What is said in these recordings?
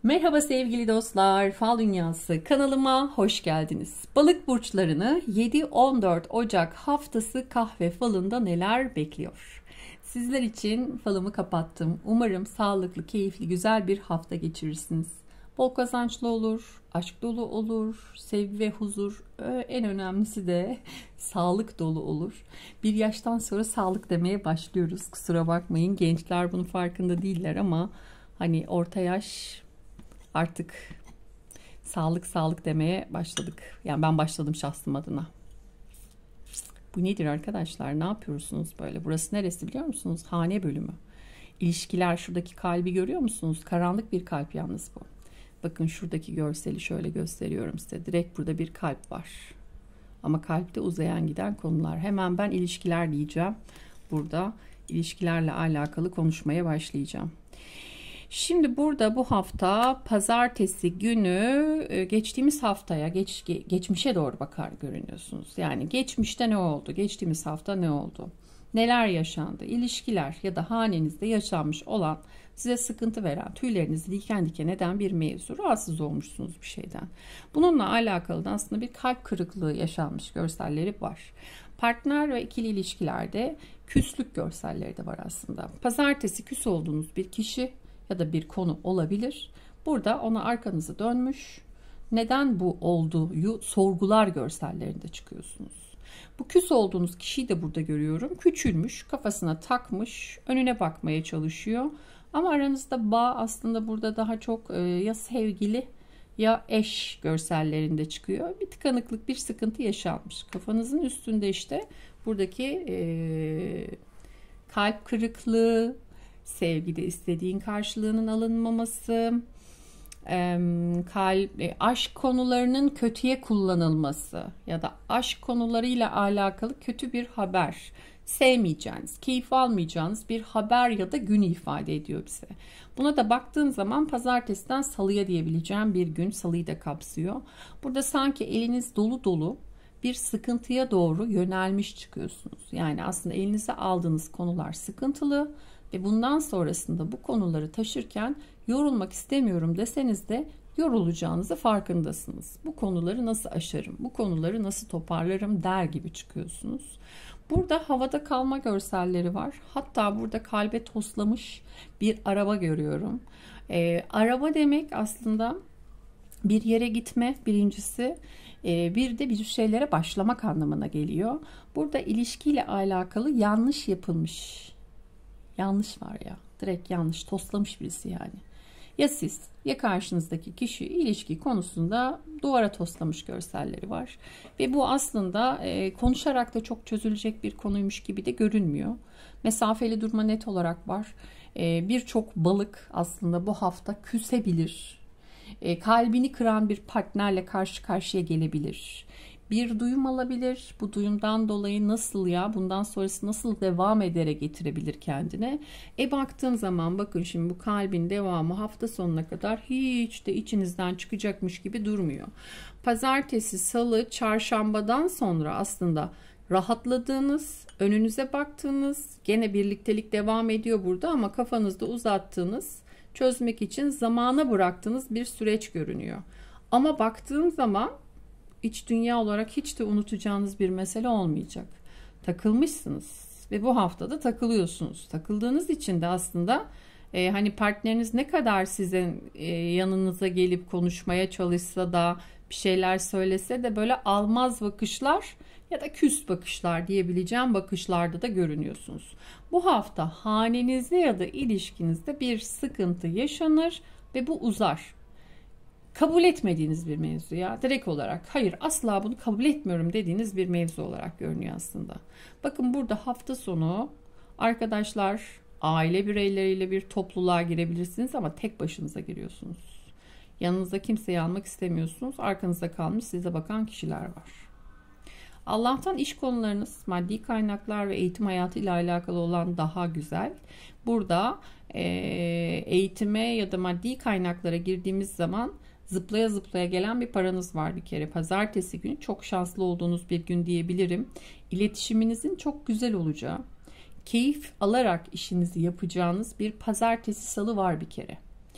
Merhaba sevgili dostlar, Fal Dünyası kanalıma hoş geldiniz. Balık burçlarını 7-14 Ocak haftası kahve falında neler bekliyor? Sizler için falımı kapattım. Umarım sağlıklı, keyifli, güzel bir hafta geçirirsiniz. Bol kazançlı olur, aşk dolu olur, sevgi ve huzur, en önemlisi de sağlık dolu olur. Bir yaştan sonra sağlık demeye başlıyoruz. Kusura bakmayın, gençler bunun farkında değiller ama hani orta yaş artık sağlık sağlık demeye başladık. Yani ben başladım şahsım adına. Bu nedir arkadaşlar? Ne yapıyorsunuz böyle? Burası neresi biliyor musunuz? Hane bölümü. İlişkiler, şuradaki kalbi görüyor musunuz? Karanlık bir kalp yalnız bu. Bakın şuradaki görseli şöyle gösteriyorum size. Direkt burada bir kalp var. Ama kalpte uzayan giden konular. Hemen ben ilişkiler diyeceğim. Burada ilişkilerle alakalı konuşmaya başlayacağım. Şimdi burada bu hafta pazartesi günü geçtiğimiz haftaya geçmişe doğru bakar görünüyorsunuz. Yani geçmişte ne oldu? Geçtiğimiz hafta ne oldu? Neler yaşandı? İlişkiler ya da hanenizde yaşanmış olan size sıkıntı veren, tüylerinizi diken diken eden bir mevzu. Rahatsız olmuşsunuz bir şeyden. Bununla alakalı da aslında bir kalp kırıklığı yaşanmış görselleri var. Partner ve ikili ilişkilerde küslük görselleri de var aslında. Pazartesi küs olduğunuz bir kişi ya da bir konu olabilir. Burada ona arkanızı dönmüş, neden bu olduğu sorgular görsellerinde çıkıyorsunuz. Bu küs olduğunuz kişiyi de burada görüyorum. Küçülmüş, kafasına takmış, önüne bakmaya çalışıyor. Ama aranızda bağ aslında burada daha çok ya sevgili ya eş görsellerinde çıkıyor. Bir tıkanıklık, bir sıkıntı yaşanmış. Kafanızın üstünde işte buradaki kalp kırıklığı, sevgide istediğin karşılığının alınmaması, aşk konularının kötüye kullanılması ya da aşk konularıyla alakalı kötü bir haber, sevmeyeceğiniz, keyif almayacağınız bir haber ya da gün ifade ediyor bize. Buna da baktığım zaman pazartesiden salıya diyebileceğim bir gün, salıyı da kapsıyor. Burada sanki eliniz dolu dolu bir sıkıntıya doğru yönelmiş çıkıyorsunuz. Yani aslında elinize aldığınız konular sıkıntılı ve bundan sonrasında bu konuları taşırken yorulmak istemiyorum deseniz de yorulacağınızı farkındasınız. Bu konuları nasıl aşarım, bu konuları nasıl toparlarım der gibi çıkıyorsunuz. Burada havada kalma görselleri var. Hatta burada kalbe toslamış bir araba görüyorum. Araba demek aslında bir yere gitme birincisi, bir de bir şeylere başlamak anlamına geliyor. Burada ilişkiyle alakalı yanlış yapılmış. Yanlış var ya. Direkt yanlış. Toslamış birisi yani. Ya siz ya karşınızdaki kişi ilişki konusunda duvara toslamış görselleri var. Ve bu aslında konuşarak da çok çözülecek bir konuymuş gibi de görünmüyor. Mesafeli durma net olarak var. Birçok balık aslında bu hafta küsebilir. Kalbini kıran bir partnerle karşı karşıya gelebilir. Bir duyum alabilir. Bu duyumdan dolayı nasıl ya bundan sonrası nasıl devam ederek getirebilir kendine. Baktığım zaman bakın şimdi bu kalbin devamı hafta sonuna kadar hiç de içinizden çıkacakmış gibi durmuyor. Pazartesi, salı, çarşambadan sonra aslında rahatladığınız, önünüze baktığınız, gene birliktelik devam ediyor burada ama kafanızda uzattığınız, çözmek için zamana bıraktığınız bir süreç görünüyor. Ama baktığım zaman iç dünya olarak hiç de unutacağınız bir mesele olmayacak. Takılmışsınız ve bu haftada takılıyorsunuz. Takıldığınız için de aslında hani partneriniz ne kadar sizin yanınıza gelip konuşmaya çalışsa da bir şeyler söylese de böyle almaz bakışlar ya da küs bakışlar diyebileceğim bakışlarda da görünüyorsunuz. Bu hafta hanenizde ya da ilişkinizde bir sıkıntı yaşanır ve bu uzar. Kabul etmediğiniz bir mevzu ya direkt olarak hayır asla bunu kabul etmiyorum dediğiniz bir mevzu olarak görünüyor aslında. Bakın burada hafta sonu arkadaşlar, aile bireyleriyle bir topluluğa girebilirsiniz ama tek başınıza giriyorsunuz. Yanınızda kimseyi almak istemiyorsunuz. Arkanızda kalmış size bakan kişiler var. Allah'tan iş konularınız, maddi kaynaklar ve eğitim hayatıyla alakalı olan daha güzel. Burada eğitime ya da maddi kaynaklara girdiğimiz zaman zıplaya zıplaya gelen bir paranız var bir kere. Pazartesi günü çok şanslı olduğunuz bir gün diyebilirim. İletişiminizin çok güzel olacağı, keyif alarak işinizi yapacağınız bir pazartesi salı var bir kere.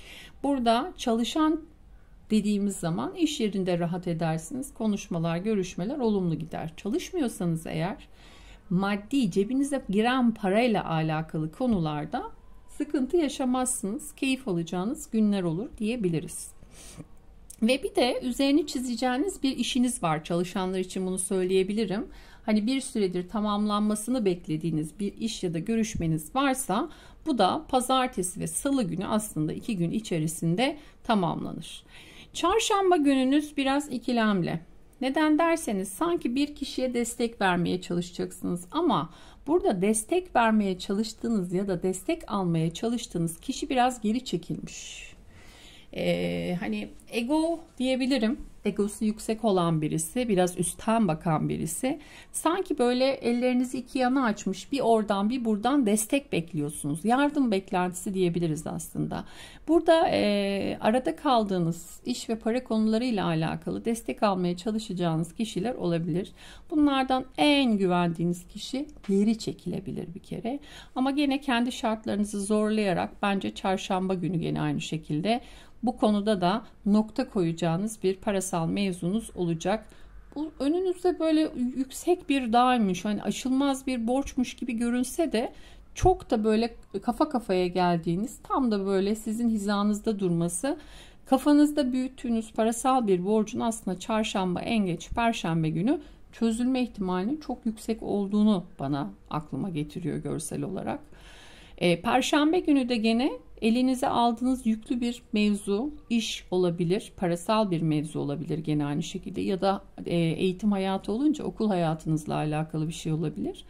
Burada çalışan dediğimiz zaman iş yerinde rahat edersiniz. Konuşmalar, görüşmeler olumlu gider. Çalışmıyorsanız eğer maddi cebinize giren parayla alakalı konularda sıkıntı yaşamazsınız. Keyif alacağınız günler olur diyebiliriz. Ve bir de üzerini çizeceğiniz bir işiniz var. Çalışanlar için bunu söyleyebilirim. Hani bir süredir tamamlanmasını beklediğiniz bir iş ya da görüşmeniz varsa bu da pazartesi ve salı günü aslında 2 gün içerisinde tamamlanır. Çarşamba gününüz biraz ikilemli. Neden derseniz sanki bir kişiye destek vermeye çalışacaksınız ama burada destek vermeye çalıştığınız ya da destek almaya çalıştığınız kişi biraz geri çekilmiş. Hani ego diyebilirim. Egosu yüksek olan birisi, biraz üstten bakan birisi. Sanki böyle ellerinizi iki yana açmış, bir oradan bir buradan destek bekliyorsunuz. Yardım beklentisi diyebiliriz aslında. Burada arada kaldığınız iş ve para konularıyla alakalı destek almaya çalışacağınız kişiler olabilir. Bunlardan en güvendiğiniz kişi geri çekilebilir bir kere. Ama gene kendi şartlarınızı zorlayarak bence çarşamba günü gene aynı şekilde bu konuda da nokta koyacağınız bir parasal mevzunuz olacak. Bu önünüzde böyle yüksek bir dağymış, hani aşılmaz bir borçmuş gibi görünse de çok da böyle kafa kafaya geldiğiniz, tam da böyle sizin hizanızda durması, kafanızda büyüttüğünüz parasal bir borcun aslında çarşamba en geç perşembe günü çözülme ihtimalinin çok yüksek olduğunu bana aklıma getiriyor görsel olarak. Perşembe günü de gene elinize aldığınız yüklü bir mevzu, iş olabilir, parasal bir mevzu olabilir gene aynı şekilde ya da eğitim hayatı olunca okul hayatınızla alakalı bir şey olabilir.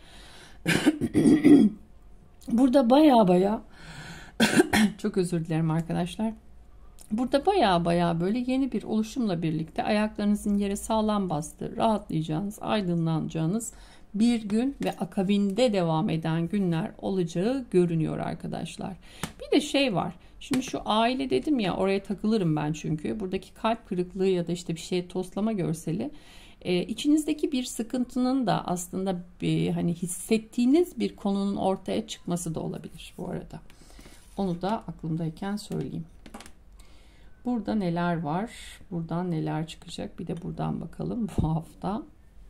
Burada baya çok özür dilerim arkadaşlar. Burada baya böyle yeni bir oluşumla birlikte ayaklarınızın yere sağlam bastığı, rahatlayacağınız, aydınlanacağınız bir gün ve akabinde devam eden günler olacağı görünüyor arkadaşlar. Bir de şey var. Şimdi şu aile dedim ya, oraya takılırım ben çünkü. Buradaki kalp kırıklığı ya da işte bir şey toslama görseli. İçinizdeki bir sıkıntının da aslında hani hissettiğiniz bir konunun ortaya çıkması da olabilir bu arada. Onu da aklımdayken söyleyeyim. Burada neler var? Buradan neler çıkacak? Bir de buradan bakalım bu hafta.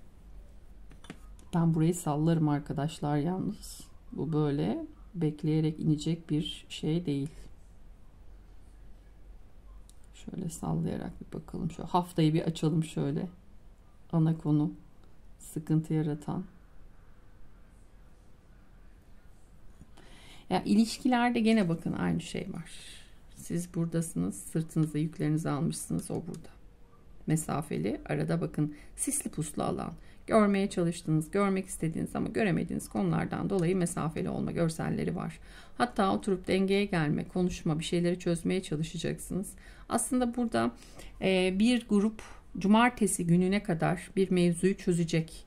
Ben burayı sallarım arkadaşlar yalnız. Bu böyle bekleyerek inecek bir şey değil. Şöyle sallayarak bir bakalım. Şu haftayı bir açalım şöyle. Ana konu. Sıkıntı yaratan. Ya ilişkilerde gene bakın aynı şey var. Siz buradasınız. Sırtınıza yüklerinizi almışsınız. O burada. Mesafeli. Arada bakın sisli puslu alan. Görmeye çalıştığınız, görmek istediğiniz ama göremediğiniz konulardan dolayı mesafeli olma görselleri var. Hatta oturup dengeye gelme, konuşma, bir şeyleri çözmeye çalışacaksınız. Aslında burada bir grup cumartesi gününe kadar bir mevzuyu çözecek.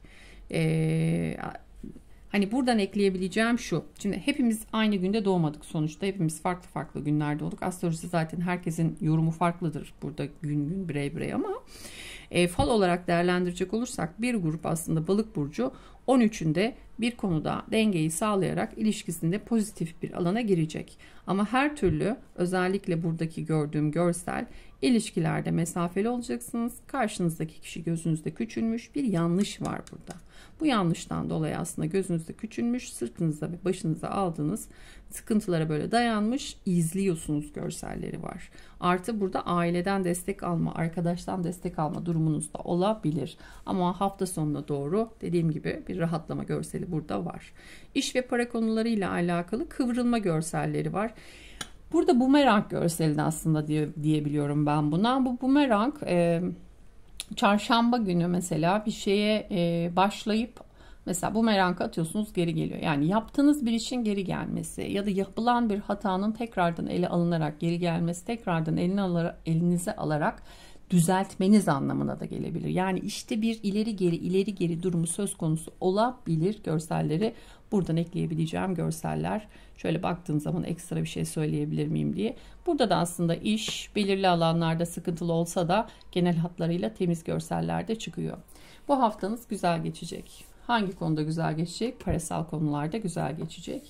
Hani buradan ekleyebileceğim şu. Şimdi hepimiz aynı günde doğmadık sonuçta. Hepimiz farklı farklı günlerde olduk. Astrolojide zaten herkesin yorumu farklıdır. Burada gün birey ama fal olarak değerlendirecek olursak bir grup aslında Balık burcu 13'ünde bir konuda dengeyi sağlayarak ilişkisinde pozitif bir alana girecek. Ama her türlü özellikle buradaki gördüğüm görsel ilişkilerde mesafeli olacaksınız. Karşınızdaki kişi gözünüzde küçülmüş, bir yanlış var burada. Bu yanlıştan dolayı aslında gözünüzde küçülmüş, sırtınıza ve başınıza aldığınız sıkıntılara böyle dayanmış, izliyorsunuz görselleri var. Artı burada aileden destek alma, arkadaştan destek alma durumunuz da olabilir. Ama hafta sonuna doğru dediğim gibi bir rahatlama görseli burada var. İş ve para konularıyla alakalı kıvrılma görselleri var. Burada bumerang görseli aslında diyebiliyorum ben buna. Bu bumerang çarşamba günü mesela bir şeye başlayıp mesela bumerang atıyorsunuz, geri geliyor. Yani yaptığınız bir işin geri gelmesi ya da yapılan bir hatanın tekrardan ele alınarak geri gelmesi, tekrardan elinize alarak düzeltmeniz anlamına da gelebilir. Yani işte bir ileri geri durumu söz konusu olabilir görselleri. Buradan ekleyebileceğim görseller. Şöyle baktığım zaman ekstra bir şey söyleyebilir miyim diye. Burada da aslında iş belirli alanlarda sıkıntılı olsa da genel hatlarıyla temiz görseller de çıkıyor. Bu haftanız güzel geçecek. Hangi konuda güzel geçecek? Parasal konularda güzel geçecek.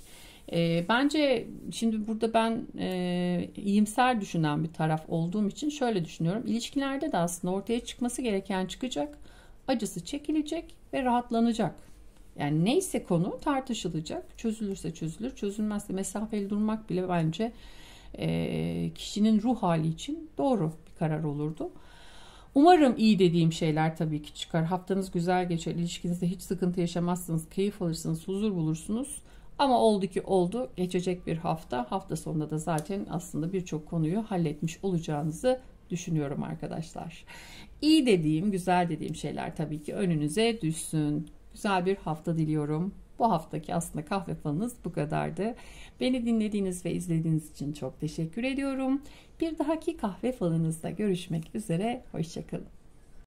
Bence şimdi burada ben iyimser düşünen bir taraf olduğum için şöyle düşünüyorum. İlişkilerde de aslında ortaya çıkması gereken çıkacak, acısı çekilecek ve rahatlanacak. Yani neyse konu tartışılacak, çözülürse çözülür, çözülmezse mesafeli durmak bile bence kişinin ruh hali için doğru bir karar olurdu. Umarım iyi dediğim şeyler tabii ki çıkar. Haftanız güzel geçer, ilişkinizde hiç sıkıntı yaşamazsınız, keyif alırsınız, huzur bulursunuz. Ama oldu ki oldu, geçecek bir hafta. Hafta sonunda da zaten aslında birçok konuyu halletmiş olacağınızı düşünüyorum arkadaşlar. İyi dediğim, güzel dediğim şeyler tabii ki önünüze düşsün. Güzel bir hafta diliyorum. Bu haftaki aslında kahve falınız bu kadardı. Beni dinlediğiniz ve izlediğiniz için çok teşekkür ediyorum. Bir dahaki kahve falınızda görüşmek üzere. Hoşça kalın.